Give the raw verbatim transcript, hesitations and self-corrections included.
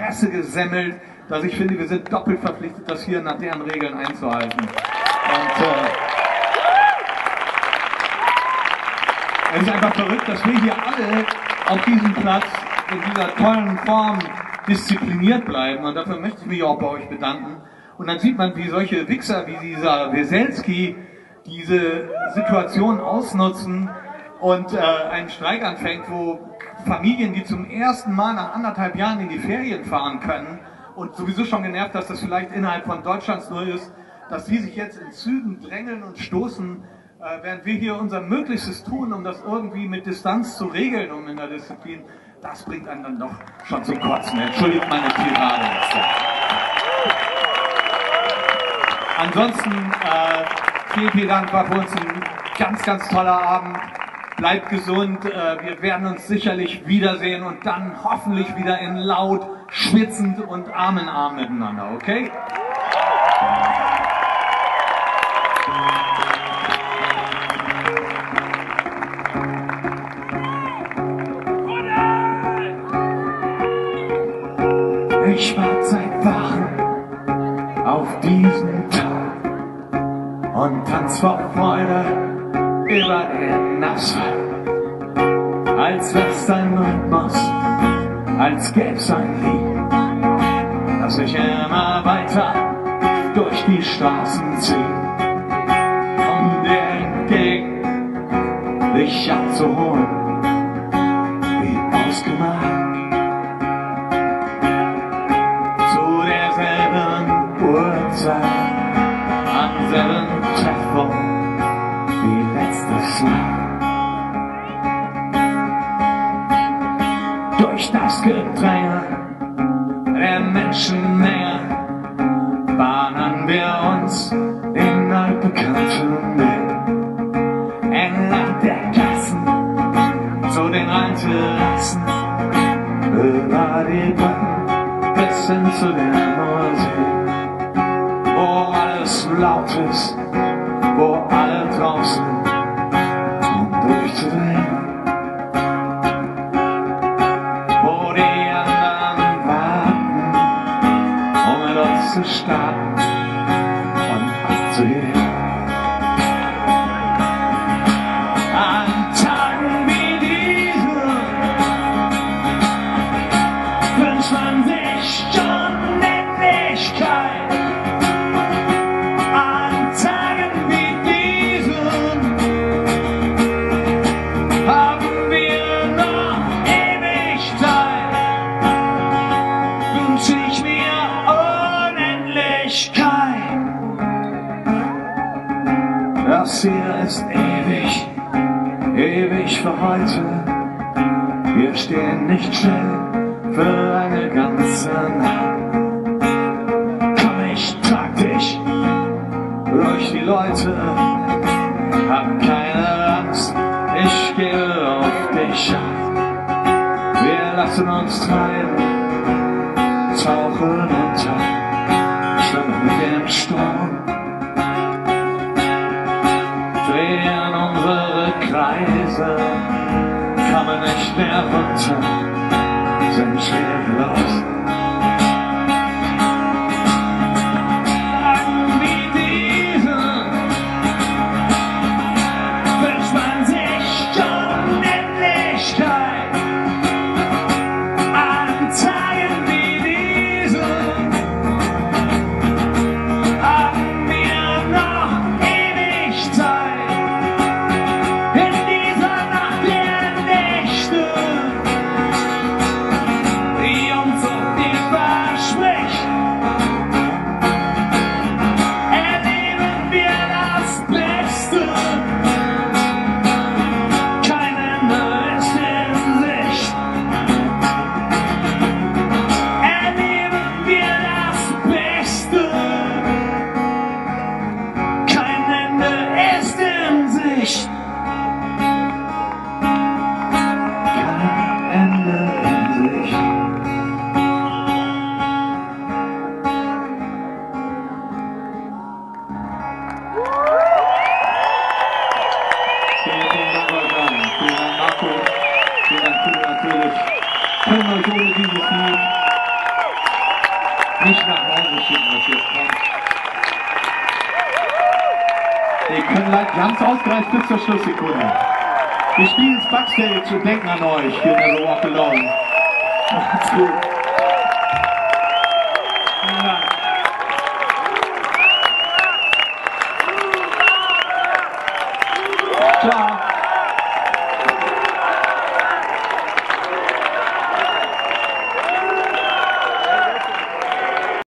Fresse gesemmelt, dass ich finde, wir sind doppelt verpflichtet, das hier nach deren Regeln einzuhalten. Und äh, es ist einfach verrückt, dass wir hier alle auf diesem Platz in dieser tollen Form diszipliniert bleiben. Und dafür möchte ich mich auch bei euch bedanken. Und dann sieht man, wie solche Wichser wie dieser Weselski diese Situation ausnutzen und äh, einen Streik anfängt, wo Familien, die zum ersten Mal nach anderthalb Jahren in die Ferien fahren können und sowieso schon genervt, dass das vielleicht innerhalb von Deutschlands nur ist, dass die sich jetzt in Zügen drängeln und stoßen, äh, während wir hier unser Möglichstes tun, um das irgendwie mit Distanz zu regeln, um in der Disziplin, das bringt einen dann doch schon zum Kotzen. Entschuldigt meine Tirade jetzt. Ansonsten, äh, vielen, vielen Dank, war für uns ein ganz, ganz toller Abend. Bleibt gesund, äh, wir werden uns sicherlich wiedersehen und dann hoffentlich wieder in laut, schwitzend und Arm in Arm miteinander, okay? Ich warte seit Wochen auf diesen Tag und tanz vor Freude über den Asphalt, als wär's ein Rhythmus, als gäb's ein Lied, das sich immer weiter durch die Straßen zieht, um dir entgegen dich abzuholen, wie ausgemalt. Zu derselben Uhrzeit, am selben Treffpunkt wie letztes Mal. Durch das Gedränge der Menschenmenge bahnen wir uns den altbekannten Weg entlang der Gassen zu den Rheinterrassen, über die Brücken bis hin zu der Musik, wo alles laut ist, wo alle draußen um durchzudrehen, wo die anderen warten, um mit uns zu starten und abzugehen. An Tagen wie diesen wünscht man sich schon Endlichkeit. Das hier ist ewig, ewig für heute. Wir stehen nicht still für eine ganze Nacht. Komm, ich trag dich durch die Leute, hab keine Angst, ich gebe auf dich acht. Wir lassen uns treiben, tauchen unter, schwimmen mit dem Sturm, drehen unsere Kreise, kommen nicht mehr runter, sind schwerelos. Tagen wie diesen wünscht man sich schon Endlichkeit. An Tagen wie diesen haben wir noch ewig Zeit. In dieser Nacht der Nächte nicht nach Hause schicken, was jetzt kommt. Wir können leider, wir haben es ausgereicht bis zur Schlusssekunde. Wir spielen es Backstage und denken an euch. You'll never walk alone. Macht's gut.